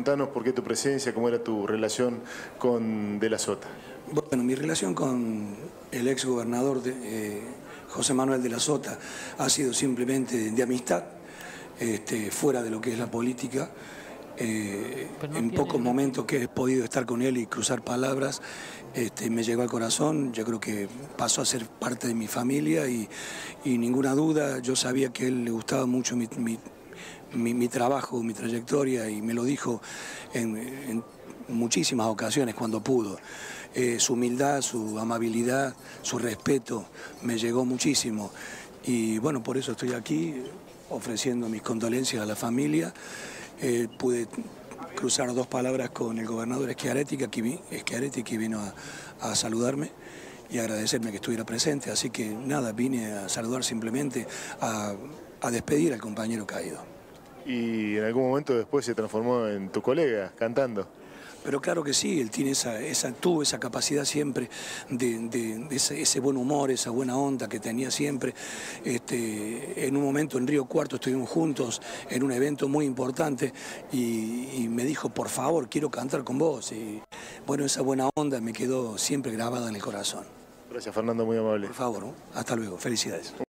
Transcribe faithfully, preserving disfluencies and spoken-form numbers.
contanos por qué tu presencia, cómo era tu relación con De la Sota. Bueno, mi relación con el ex gobernador de, eh, José Manuel De la Sota ha sido simplemente de, de amistad, este, fuera de lo que es la política. Eh, no en pocos momentos que he podido estar con él y cruzar palabras, este, me llegó al corazón. Yo creo que pasó a ser parte de mi familia y, y ninguna duda, yo sabía que a él le gustaba mucho mi, mi, mi, mi trabajo, mi trayectoria, y me lo dijo en, en muchísimas ocasiones cuando pudo. Eh, su humildad, su amabilidad, su respeto me llegó muchísimo, y bueno, por eso estoy aquí ofreciendo mis condolencias a la familia. Eh, pude cruzar dos palabras con el gobernador Schiaretti, que, aquí, Schiaretti, que vino a, a saludarme y agradecerme que estuviera presente. Así que nada, vine a saludar simplemente, a, a despedir al compañero caído. Y en algún momento después se transformó en tu colega, cantando. Pero claro que sí, él tiene esa, esa, tuvo esa capacidad siempre de, de, de ese, ese buen humor, esa buena onda que tenía siempre. Este, en un momento en Río Cuarto estuvimos juntos en un evento muy importante y, y me dijo, por favor, quiero cantar con vos. Y bueno, esa buena onda me quedó siempre grabada en el corazón. Gracias, Fernando, muy amable. Por favor, ¿no? Hasta luego, felicidades.